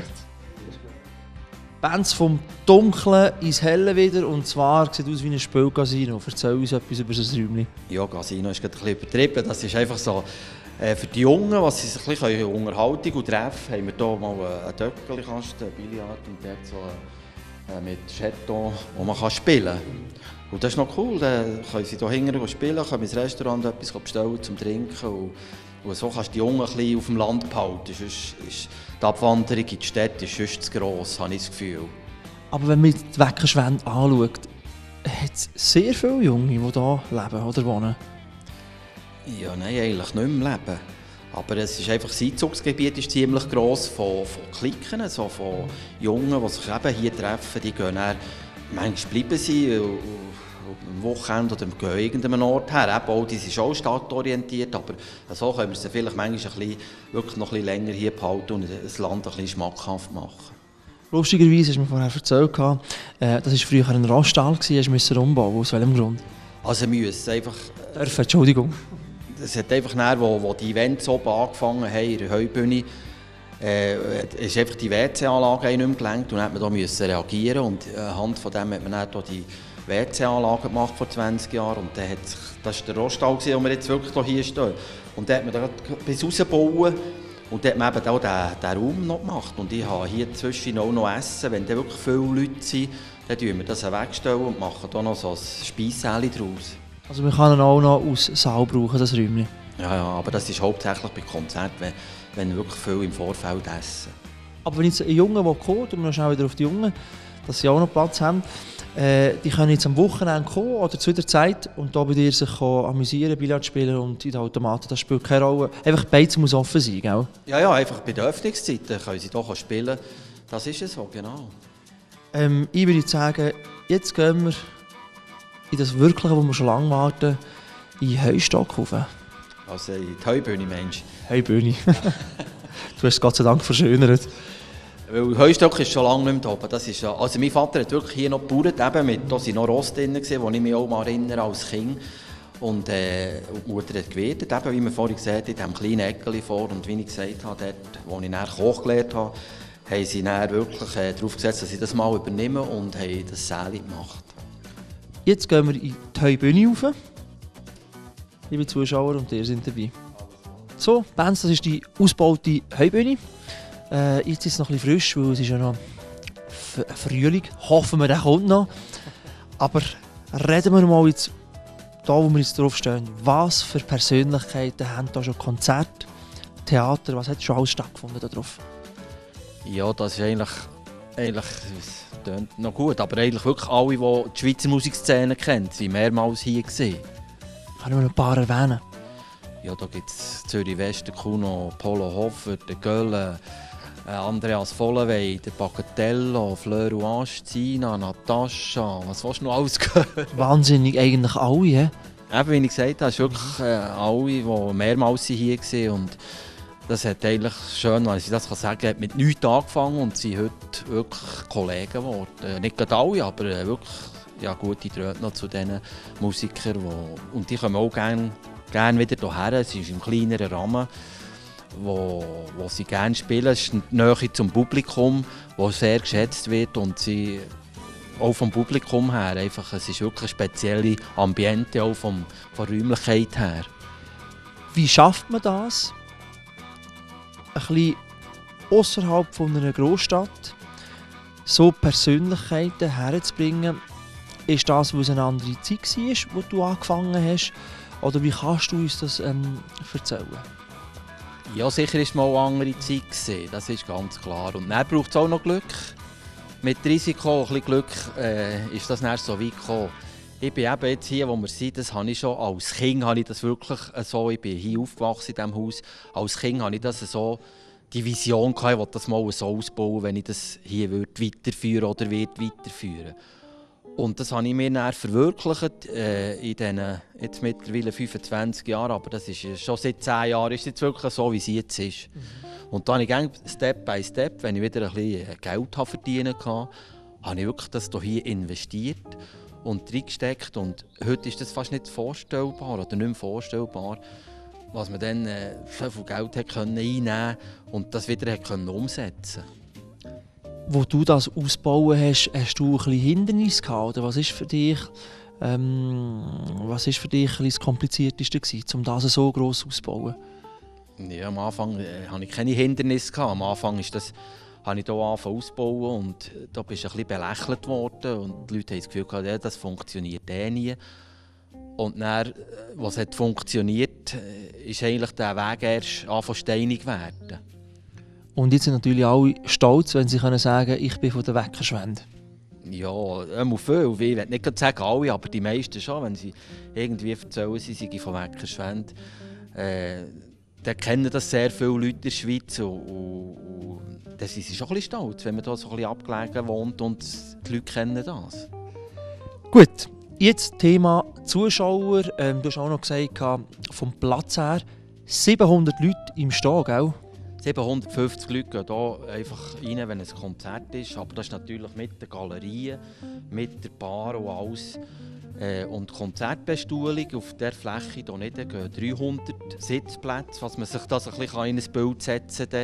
Benz vom Dunklen ins Helle wieder, und zwar sieht aus wie ein Spielcasino. Erzähl uns etwas über das Räumchen.
Ja, Casino ist gerade ein bisschen übertrieben, das ist einfach so. Äh, für die Jungen, was sie sich ein bisschen Unterhaltung und Treffen, haben wir hier mal einen Töckelkasten, einen Billard und dort so äh, mit Chateau, wo man kann spielen kann. Und das ist noch cool, dann können sie hier hinten spielen, können ins Restaurant etwas bestellen zum Trinken. Und, und so kannst du die Jungen ein bisschen auf dem Land behalten. Sonst ist die Abwanderung in die Städte ist sonst zu gross, habe ich das Gefühl.
Aber wenn man die Weckerschwände anschaut, hat es sehr viele Junge, die hier leben oder wohnen.
Ja, nein, eigentlich nicht mehr leben. Aber es ist einfach, das Einzugsgebiet ist ziemlich gross von, von Klicken, also von Jungen, die sich eben hier treffen. Die gehen dann, manchmal bleiben sie am Wochenende oder gehen irgendeinem Ort her. Eben auch, die sind auch stadtorientiert, aber so können wir sie vielleicht manchmal ein bisschen, wirklich noch ein bisschen länger hier behalten und das Land ein bisschen schmackhaft machen.
Lustigerweise hast du mir vorher erzählt, das war früher ein Raststall, du musst umbauen. Aus welchem Grund?
Also wir müssen einfach...
Dürfen, Entschuldigung.
Es hat einfach nachher, wo, wo die Events oben angefangen haben, in der Heubühne, äh, ist einfach die W C-Anlage nicht mehr gelenkt und dann musste man da reagieren und anhand von dem hat man dann die W C-Anlage gemacht vor zwanzig Jahren und dann hat sich, das war der Roststall, wo wir jetzt wirklich hier stehen. Und dann hat man da bis rausgebaut und dann hat man eben auch den, den Raum noch gemacht und ich habe hier zwischen auch noch Essen, wenn da wirklich viele Leute sind, dann tun wir das wegstellen und machen da noch so ein Speissäle draus.
Also man kann ihn auch noch als Saal brauchen, das Räumchen?
Ja, ja, aber das ist hauptsächlich bei Konzerten, wenn, wenn wirklich viel im Vorfeld essen.
Aber wenn jetzt ein Junge, der kommt, und wir schauen wieder auf die Jungen, dass sie auch noch Platz haben, äh, die können jetzt am Wochenende kommen oder zu der Zeit und da bei dir sich amüsieren, Billard spielen und in den Automaten, das spielt keine Rolle. Einfach beides muss offen sein, gell? Ja,
ja, einfach bei den Öffnungszeiten können sie hier spielen. Das ist es so, genau.
Ähm, ich würde sagen, jetzt gehen wir in das Wirkliche, wo wir schon lange warten, in den Heustock rauf.
Also in die Heubühne, Mensch.
Heubühne. Du hast es Gott sei Dank verschönert.
Weil Heustock ist schon lange nicht mehr da. Das ist, also mein Vater hat wirklich hier noch gebaut, eben mit, da waren noch Rost drin, wo ich mich auch mal erinnere als Kind. Und äh, die Mutter hat gewirtet, eben, wie man vorhin gesagt hat, in diesem kleinen Eckeli vor. Und wie ich gesagt habe, dort, wo ich dann Koch gelernt habe, haben sie dann wirklich äh, darauf gesetzt, dass ich das mal übernehme und haben das Säle gemacht.
Jetzt gehen wir in die Heubühne rauf. Liebe Zuschauer, und ihr seid dabei. So, Benz, das ist die ausgebaute Heubühne. Äh, jetzt ist es noch ein bisschen frisch, weil es ist ja noch Frühling. Hoffen wir, der kommt noch. Aber reden wir mal jetzt, da wo wir jetzt drauf stehen, was für Persönlichkeiten haben da schon Konzerte, Theater, was hat schon alles stattgefunden da drauf?
Ja, das ist eigentlich, eigentlich das klingt noch gut, aber eigentlich wirklich alle, die die Schweizer Musikszene kennen, sind mehrmals hier gesehen.
Kann ich noch ein paar erwähnen?
Ja, da gibt es Zürich Wester, Kuno, Polo Hofer, der Gölle, äh, Andreas Vollenwey, der Bagatelle, Fleur Ouange, Zina, Natascha, was willst du noch alles hören?
Wahnsinnig, eigentlich alle, he?
Eben, wie ich gesagt habe, es sind wirklich äh, alle, die mehrmals hier waren. Und das hat eigentlich schön, wenn ich das sagen kann, mit nichts angefangen und sind heute wirklich Kollegen geworden. Äh, nicht gerade alle, aber äh, wirklich ja, gute Draht noch zu diesen Musikern. Die, und die kommen auch gerne gern wieder hierher. Es ist im kleineren Rahmen, wo, wo sie gerne spielen. Es ist die Nähe zum Publikum, das sehr geschätzt wird. Und sie, auch vom Publikum her, einfach, es ist wirklich ein spezielles Ambiente, auch vom, von der Räumlichkeit her.
Wie schafft man das? Ein bisschen ausserhalb von einer Großstadt so Persönlichkeiten herzubringen. Ist das, weil es eine andere Zeit war, wo du angefangen hast? Oder wie kannst du uns das ähm, erzählen?
Ja, sicher war es mal eine andere Zeit gewesen, das ist ganz klar. Und dann braucht es auch noch Glück. mit Risiko und ein bisschen Glück äh, ist das dann so weit gekommen. Ich bin eben jetzt hier, wo wir sind, das habe ich schon als Kind habe ich das wirklich so, ich bin hier aufgewachsen in diesem Haus, als Kind habe ich das so, die Vision gehabt, ich wollte das mal so ausbauen, wenn ich das hier würde weiterführen oder wird weiterführen. Und das habe ich mir dann verwirklicht äh, in diesen jetzt mittlerweile fünfundzwanzig Jahren, aber das ist schon seit zehn Jahren ist es jetzt wirklich so, wie es jetzt ist. Mhm. Und dann habe ich gerne Step by Step, wenn ich wieder ein bisschen Geld verdienen konnte, habe ich wirklich das hier investiert und reingesteckt. Und heute ist das fast nicht vorstellbar oder nicht mehr vorstellbar, was man dann äh, so viel Geld hat können einnehmen und das wieder hat können umsetzen.
Wo du das ausbauen hast, hast du ein bisschen Hindernisse gehabt? Oder was ist für dich, ähm, was ist für dich ein bisschen das Komplizierteste gewesen, um das so gross auszubauen?
Ja, am Anfang äh, hatte ich keine Hindernisse gehabt. Am Anfang ist das, habe ich hier angefangen auszubauen und da bist du ein bisschen belächelt worden und die Leute haben das Gefühl gehabt, ja, das funktioniert eh nie. Und dann, was hat funktioniert, ist eigentlich der Weg erst anfangen steinig werden.
Und jetzt sind natürlich alle stolz, wenn sie können sagen, ich bin von der Weckerschwende.
Ja, immer viel. Ich will nicht sagen alle, aber die meisten schon. Wenn sie irgendwie erzählen, sie seien von Weckerschwende, äh, dann kennen das sehr viele Leute in der Schweiz. Und, und, und dann sind sie schon ein bisschen stolz, wenn man hier so ein bisschen abgelegen wohnt und die Leute kennen das.
Gut, jetzt Thema Zuschauer. Ähm, du hast auch noch gesagt, vom Platz her siebenhundert Leute im Stehen, gell?
siebenhundertfünfzig Leute gehen hier einfach rein, wenn es ein Konzert ist. Aber das ist natürlich mit den Galerien, mit der Bar und alles. Äh, und Konzertbestuhlung auf dieser Fläche hier nicht gehen dreihundert Sitzplätze, was man sich das ein bisschen in ein Bild setzen kann.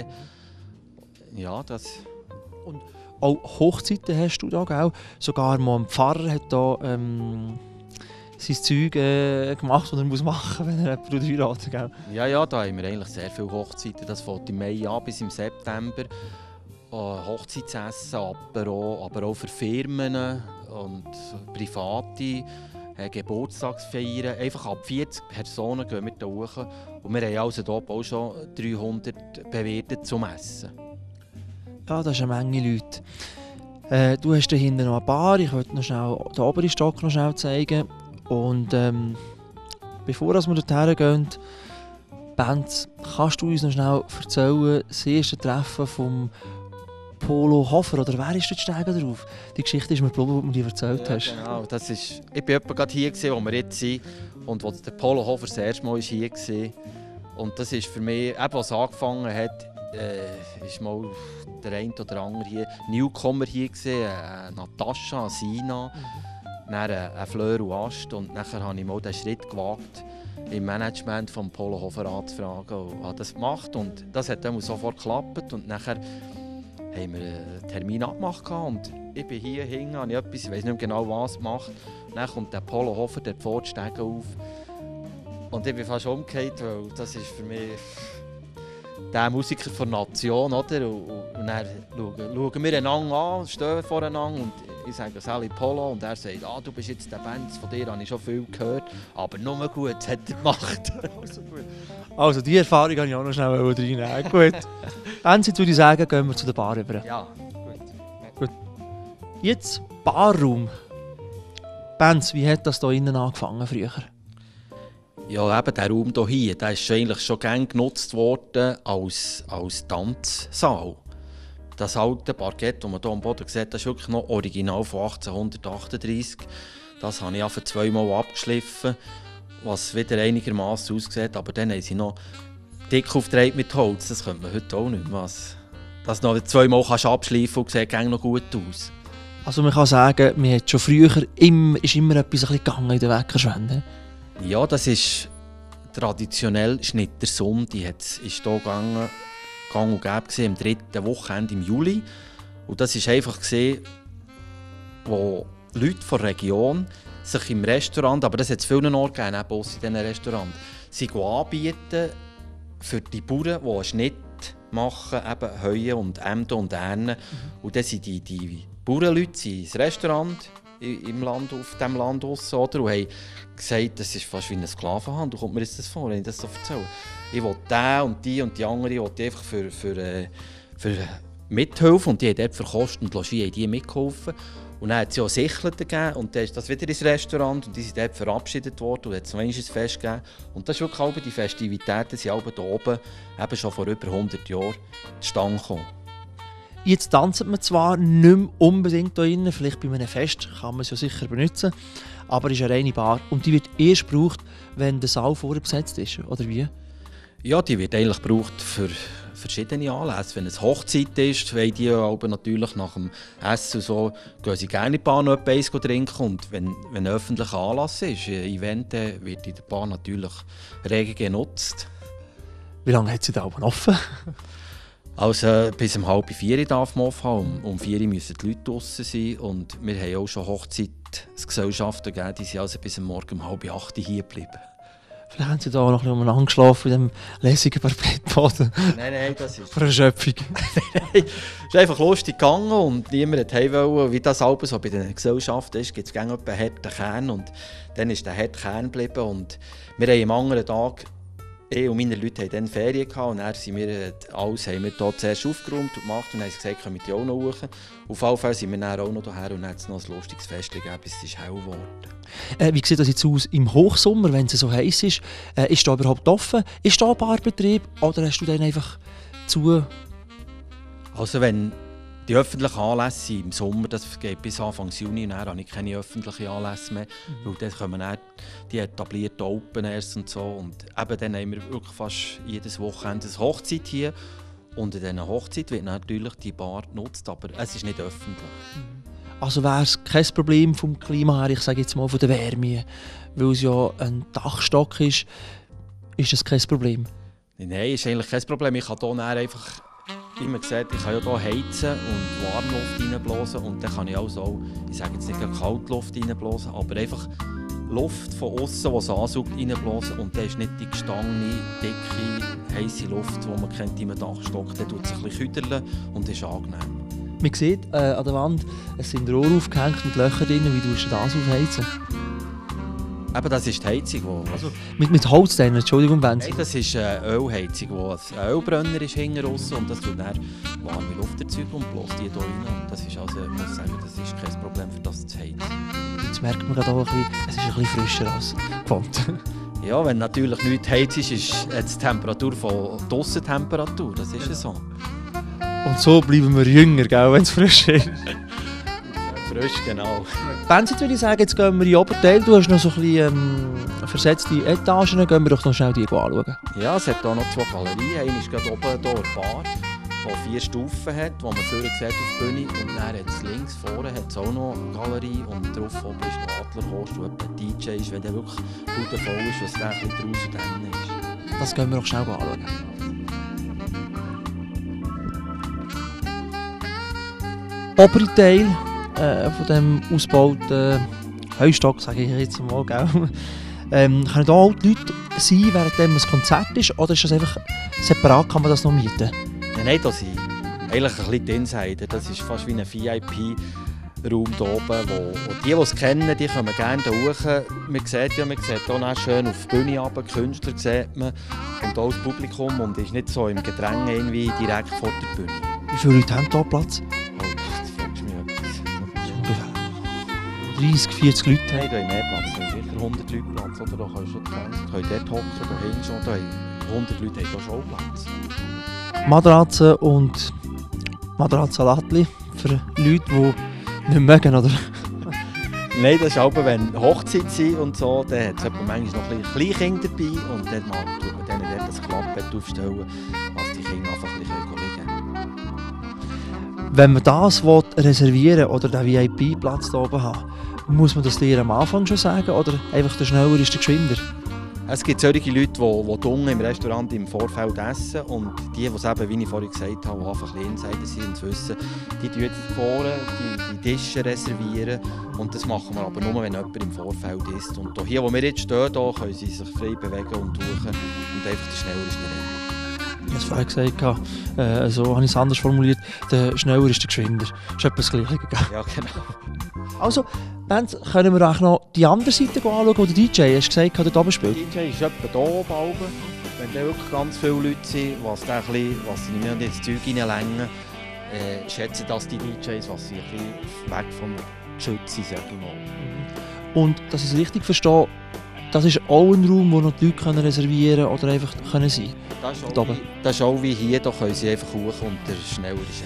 Ja, das...
Und auch Hochzeiten hast du da, gell? Sogar mal ein Pfarrer hat da ähm, sein Zeug äh, gemacht, das er muss machen muss, wenn er jemanden heiratet, gell?
Ja, ja, da haben wir eigentlich sehr viele Hochzeiten. Das fängt im Mai an bis im September. Äh, Hochzeitsessen, Apero, aber auch für Firmen und Private. Äh, Geburtstagsfeiern. Einfach ab vierzig Personen gehen wir hier hoch. Und wir haben also hier auch schon dreihundert Bewirte zum Essen.
Ja, das ist eine Menge Leute. Äh, du hast da hinten noch eine Bar. Ich wollte noch schnell den oberen Stock noch schnell zeigen. Und ähm, bevor wir dorthin gehen, Benz, kannst du uns noch schnell erzählen, das erste Treffen vom Polo Hofer, oder wer ist dort Steigen drauf? Die Geschichte ist mir geblieben, die du mir erzählt
ja,
hast.
Genau, das ist, ich bin gerade hier, wo wir jetzt sind. Und als der Polo Hofer das erste Mal hier war. Und das ist für mich, eben, als es angefangen hat, äh, ist mal der eine oder andere hier, Newcomer hier gesehen, äh, Natascha, eine Sina, mhm. dann äh, ein Fleur und Ast. Und nachher habe ich mal den Schritt gewagt, im Management vom Polo Hofer anzufragen und habe das gemacht. Und das hat dann sofort geklappt. Und nachher haben wir einen Termin abgemacht und ich bin hier hinten, habe ich etwas, ich weiß nicht genau was gemacht. Dann kommt der Polo Hofer dort vor die Stege auf und ich bin fast umgekehrt, weil das ist für mich der Musiker der Nation, oder? Und, und dann schauen, schauen wir einander an, stehen voreinander und ich sage Sally Polo und er sagt, ah, du bist jetzt der Band, von dir habe ich schon viel gehört, aber nur gut, das hat er gemacht.
Also, gut. Also die Erfahrung habe ich auch noch schnell reinnehmen. Gut. Dann würde ich sagen, gehen wir zu der Bar rüber.
Ja, gut.
Gut. Jetzt Barraum. Benz, wie hat das hier innen angefangen früher?
Ja, eben der Raum hier, der ist eigentlich schon gerne genutzt worden als, als Tanzsaal. Das alte Parkett, das man hier am Boden sieht, das ist wirklich noch original von achtzehnhundertachtunddreissig. Das habe ich einfach zweimal abgeschliffen, was wieder einigermaßen aussieht. Aber dann haben sie noch dick aufgetragen mit Holz. Das könnte man heute auch nicht mehr. Was, das noch zweimal kannst du abschleifen und sieht noch gut aus.
Also man kann sagen, man hat schon früher immer, ist immer etwas ein bisschen gegangen in der Weckerschwende.
Ja, das ist traditionell Schnittersund. Die hat, ist hier gegangen, gang und gäbe am dritten Wochenende im Juli. Und das war einfach, gewesen, wo Leute von der Region sich im Restaurant, aber das hat es vielen Orten gegeben, eben in diesen Restaurants, sie anbieten für die Bauern, die einen Schnitt machen, eben Heuen und Emden und Ähren. Mhm. Und dann sind die, die Bauernleute ins Restaurant im Land, auf diesem Land raus, oder? Und haben gesagt, das ist fast wie eine Sklavenhandel. Kommt mir jetzt das vor, wenn ich das so erzähle? Ich will den und die und die andere, ich will die einfach für, für, für mithelfen und die haben dort für Kost und Logis haben die mitgeholfen. Und dann hat es ja auch Sichleten gegeben und dann ist das wieder ins Restaurant und die sind dort verabschiedet worden und hat es noch einmal ein Fest gegeben. Und das ist wirklich auch, die Festivitäten sind auch hier oben eben schon vor über hundert Jahren zustande gekommen.
Jetzt tanzt man zwar nicht mehr unbedingt hier drin, vielleicht bei einem Fest kann man es ja sicher benutzen, aber es ist eine reine Bar und die wird erst gebraucht, wenn der Saal vorher besetzt ist, oder wie?
Ja, die wird eigentlich gebraucht für verschiedene Anlässe. Wenn es Hochzeit ist, wollen die aber natürlich nach dem Essen so, gehen sie gerne in die Bar noch etwas trinken. Und wenn, wenn ein öffentlicher Anlass ist, ein Event, wird in der Bar natürlich rege genutzt.
Wie lange hat sie da oben offen?
Also bis um halb vier darf man offen haben. Um, um vier müssen die Leute draussen sein. Und wir haben auch schon Hochzeitsgesellschaften gegeben, die sind also bis morgen um halb acht hier geblieben.
Vielleicht haben sie da noch ein bisschen umeinander geschlafen in diesem lässigen Parkettboden.
Nein, nein, das ist...
Für eine Schöpfung.
Es ist einfach lustig gegangen und niemand hat heim wollen. Wie das alles so bei den Gesellschaften ist, gibt es gerne einen harten Kern und dann ist der harte Kern geblieben. Und wir haben am anderen Tag, ich und meine Leute hatten dann Ferien gehabt und dann sind wir alles haben wir hier zuerst aufgeräumt und gemacht und haben gesagt, können wir auch noch hoch. Auf jeden Fall sind wir dann auch noch hierher und dann hat es noch ein lustiges Fest gegeben, bis es ist hell geworden.
Äh, wie sieht das jetzt aus im Hochsommer, wenn es so heiß ist? Äh, ist da überhaupt offen? Ist da ein Barbetrieb oder hast du dann einfach zu?
Also wenn die öffentlichen Anlässe im Sommer, das geht bis Anfang Juni, und dann habe ich keine öffentlichen Anlässe mehr. Mhm. Weil dann kommen dann die etablierten Open Airs und so. Und eben dann haben wir wirklich fast jedes Wochenende eine Hochzeit hier. Und in dieser Hochzeit wird natürlich die Bar genutzt, aber es ist nicht öffentlich.
Mhm. Also wäre es kein Problem vom Klima her, ich sage jetzt mal von der Wärme, weil es ja ein Dachstock ist, ist das kein Problem?
Nein, ist eigentlich kein Problem. Ich kann hier einfach, wie man sieht, ich kann ja hier heizen und Warmluft reinblasen und dann kann ich auch so, ich sage jetzt nicht Kaltluft reinblasen, aber einfach Luft von außen, die es ansaugt, reinblasen und dann ist nicht die gestangene, dicke, heisse Luft, die man kennt in einem Dachstock, dann tut es ein bisschen küderlen und ist angenehm.
Man sieht äh, an der Wand, es sind Rohre aufgehängt mit Löchern drin. Wie tust du das aufheizen?
Eben, das ist die Heizung. Wo
also, mit, mit Holz dann, Entschuldigung, wenn
Nein, das ist eine Ölheizung, wo ein Ölbrenner ist hinten raus und das tut dann warme Luft erzeugen und bläst die hier rein. Und das ist also, ich muss sagen, das ist kein Problem für das zu heizen.
Jetzt merkt man gerade auch ein bisschen, es ist ein bisschen frischer als gewohnt.
Ja, wenn natürlich nichts heizt ist, ist die Temperatur von der Aussentemperatur, das ist ja so.
Und so bleiben wir jünger, wenn es frisch ist.
Frisch, genau.
Benzit würde ich sagen, jetzt gehen wir in den Oberteil. Du hast noch so ein bisschen ähm, versetzte Etagen. Gehen wir doch noch schnell die anschauen.
Ja, es hat hier noch zwei Galerien. Eine ist gerade oben hier eine Bar, die vier Stufen hat, wo man vorne sieht auf der Bühne. Und dann hat es links vorne hat es auch noch eine Galerie. Und drauf oben ist der Adlerhorst, wo ein D J ist, wenn der wirklich gut voll ist, was der ein bisschen draus und dann ist.
Das gehen wir doch schnell anschauen. Obere Teil äh, von dem ausgebauten Heustock, sage ich jetzt mal, gell? Ähm, können da auch die Leute sein, während ein Konzert ist, oder ist das einfach separat, kann man das noch mieten?
Ja, nein, das sind eigentlich ein bisschen die Insider. Das ist fast wie ein V I P-Raum hier oben, wo, wo die, die es kennen, die kommen gerne hier hoch. Man sieht ja, man sieht hier schön auf die Bühne runter, Künstler sieht man und auch das Publikum und ist nicht so im Gedränge irgendwie direkt vor der Bühne.
Wie viele Leute haben hier Platz? dreißig, vierzig Leute.
Nein, da haben mehr Platz. Da haben sicher hundert Leute Platz. Oder da können schon zwanzig. Können dort hocken, da hinten schon. Da haben hundert Leute haben da schon Platz.
Matratzen und Matratzenlattli für Leute, die nicht mögen, oder?
Nein, das ist aber, wenn Hochzeit sind und so, dann hat es manchmal noch ein bisschen Kleinkinder dabei und dann tut man denen dort das Klappbett aufstellen, dass die Kinder einfach ein bisschen liegen können.
Wenn man das reservieren will, oder den V I P-Platz hier oben haben, muss man das dir am Anfang schon sagen oder einfach der schneller ist der geschwinder?
Es gibt solche Leute, die, die unten im Restaurant im Vorfeld essen und die, die es eben, wie ich vorhin gesagt habe, die einfach ein bisschen Insider sind und wissen, die tun vorne die, die Tische reservieren und das machen wir aber nur, wenn jemand im Vorfeld ist. Und hier, wo wir jetzt stehen, hier, können sie sich frei bewegen und tauchen und einfach der schneller ist der Renner.
Ich habe es vorhin gesagt, äh, so habe ich es anders formuliert, der schneller ist der geschwinder. Das ist etwas Gleiches.
Ja, genau.
Also, Benz, können wir auch noch die andere Seite anschauen, wo der D J, hast du gesagt, dort oben spielt?
Der D J ist etwa hier oben, wenn da wirklich ganz viele Leute sind, was, da ein bisschen, was sie nicht mehr ins Zeug reinlängen. äh, schätzen das die D Js, was sie ein bisschen weg vom Geschütz sind, sag ich mal.
Und, dass ich es richtig verstehe, das ist auch ein Raum, wo noch die Leute können reservieren oder einfach können sein
Das ist, auch
können.
wie, das ist auch wie hier, da können sie einfach hoch und der schneller ist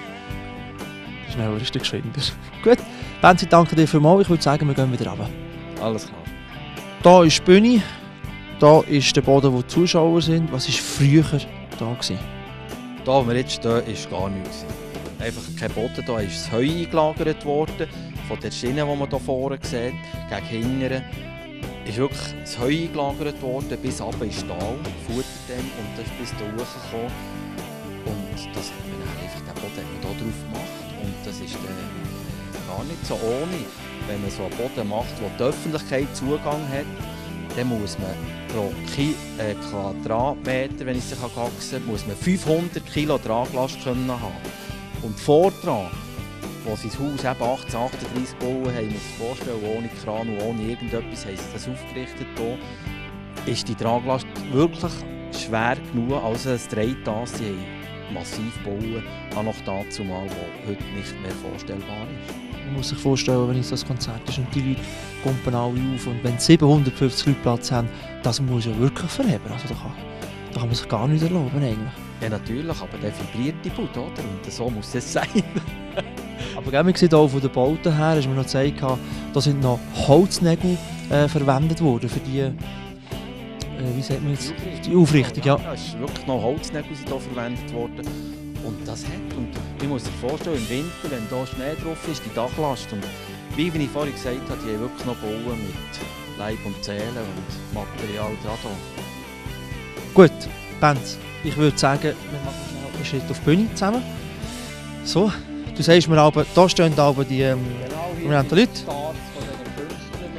einer.
Schneller ist der geschwinder. Gut, Benzi, danke dir vielmals. Ich würde sagen, wir gehen wieder runter.
Alles klar.
Hier ist die Bühne, hier ist der Boden, wo die Zuschauer sind. Was war früher da gewesen?
Da, wo wir jetzt stehen, war gar nichts. Einfach kein Boden, da ist das Heu eingelagert worden. Von der Schiene, die man hier vorne sieht, gegen hinten, ist wirklich das Heu eingelagert worden. Bis runter ist Stahl, Futterdämm, und das ist bis da hochgekommen. Und das hat man dann einfach, den Boden hat man hier drauf gemacht. Und das ist dann gar nicht so ohne. Wenn man so einen Boden macht, wo die Öffentlichkeit Zugang hat, dann muss man pro Ki äh, Quadratmeter, wenn ich es wachsen kann, muss man fünfhundert Kilo Traglast können haben. Und vordran, wo sie das Haus eben achtzehnhundertachtunddreißig bauen haben, muss ich vorstellen, ohne Kran und ohne irgendetwas haben sie das aufgerichtet hier, ist die Traglast wirklich schwer genug, also es dreht das, sie haben massiv bauen, auch noch dazu mal, wo heute nicht mehr vorstellbar ist.
Man muss sich vorstellen, wenn es das Konzert ist und die Leute kommen alle auf, und wenn siebenhundertfünfzig Leute Platz haben, das muss ja wirklich verheben. Also da kann, da kann man sich gar nicht erlauben eigentlich.
Ja natürlich, aber der vibriert die Bude, oder? Und so muss es sein.
Aber gell, man sieht auch von den Bauten her, ist mir noch gezeigt, da sind noch Holznägel äh, verwendet worden für die, äh, wie sagt man jetzt, die Aufrichtung. Ja.
Ja, es ist wirklich noch Holznägel sind hier verwendet worden. Und das hat, und ich muss sich vorstellen, im Winter, wenn da Schnee drauf ist, die Dachlast. Und wie ich vorhin gesagt habe, die haben wirklich noch bauen mit Leib und Seele und Material dran.
Gut, Benz, ich würde sagen, wir machen schnell einen Schritt auf die Bühne zusammen. So, du sagst mir aber, da stehen aber die ähm, prominenten Leute.
Stars von diesen Künstlern,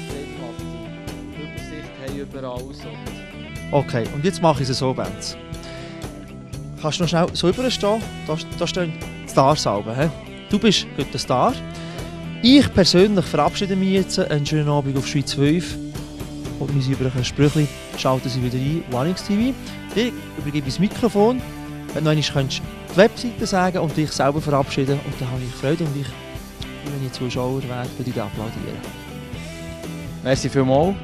die mit Übersicht haben über alles.
Okay, und jetzt mache ich es so, Benz. Kannst du noch schnell so überstehen? Da, da stehen die Stars oben. He? Du bist heute der Star. Ich persönlich verabschiede mich jetzt. Einen schönen Abend auf Schweiz fünf. Und mein übriges Sprüchli schalten Sie wieder ein, Warnings T V. Dir übergebe ich das Mikrofon. Wenn du noch einmal die Webseite sagen und dich selber verabschieden. Und dann habe ich Freude und ich, wenn ich Zuschauer wäre, würde ich applaudieren.
Merci vielmals.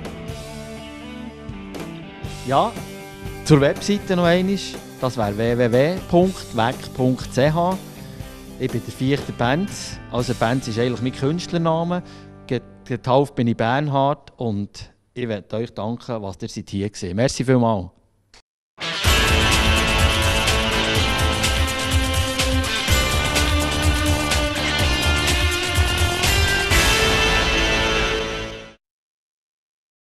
Ja, zur Webseite noch einmal. Das wäre w w w punkt weg punkt c h. Ich bin der vierte Benz. Also Benz ist eigentlich mein Künstlername. Getauft bin ich Bernhard und ich möchte euch danken, was ihr seid hier gesehen. Merci vielmals.